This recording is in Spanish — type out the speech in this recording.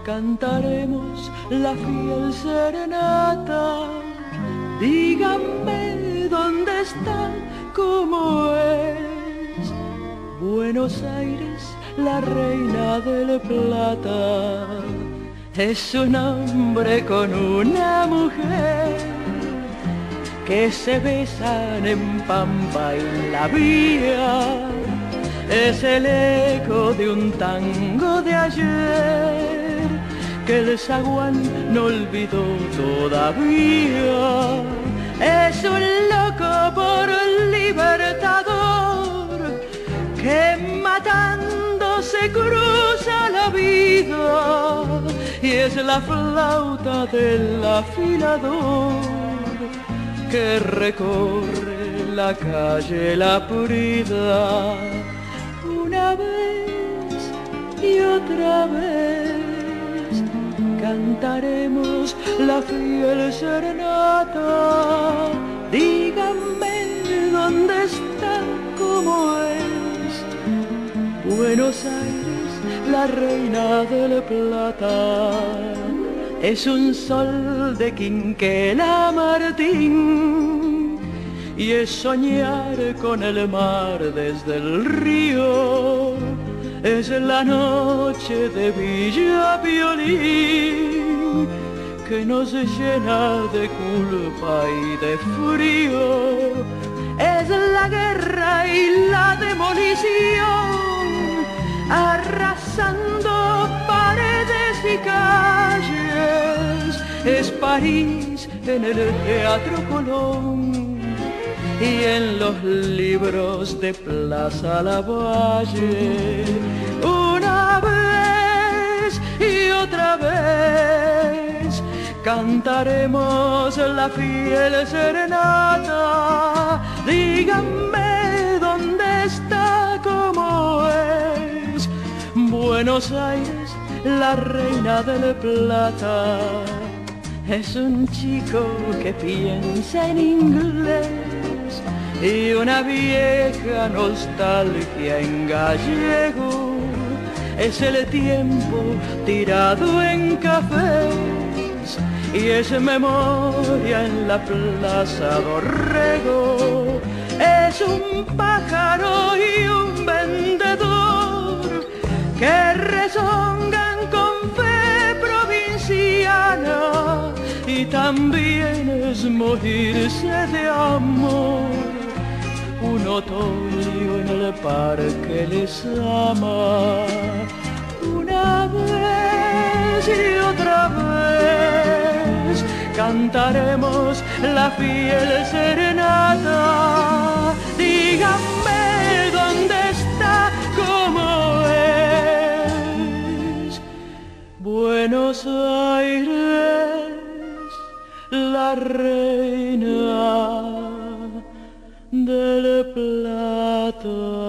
cantaremos la fiel serenata. Díganme dónde está, cómo es Buenos Aires, la reina del plata. Es un hombre con una mujer que se besan en Pampa y en la vía. Es el eco de un tango de ayer que el zaguán no olvidó todavía. Es un loco por libertador que matando se cruza la vida, y es la flauta del afilador que recorre la calle La Purida. Una vez y otra vez cantaremos la fiel serenata. Díganme dónde está, cómo es Buenos Aires, la reina del plata. Es un sol de Quinquela Martín y es soñar con el mar desde el río. Es la noche de Villa Violín que nos llena de culpa y de frío. Es la guerra y la demolición arrasando paredes y calles. Es París en el Teatro Colón y en los libros de Plaza Lavalle. Una vez y otra vez cantaremos la fiel serenata. Díganme dónde está, cómo es Buenos Aires, la reina del plata. Es un chico que piensa en inglés y una vieja nostalgia en gallego. Es el tiempo tirado en cafés y es memoria en la Plaza Dorrego. Es un pájaro y un vendedor que rezongan con fe provinciana, y también es morirse de amor. Un otoño en el parque les ama. Una vez y otra vez cantaremos la fiel serenata. Díganme dónde está, cómo es Buenos Aires, la reina del plata.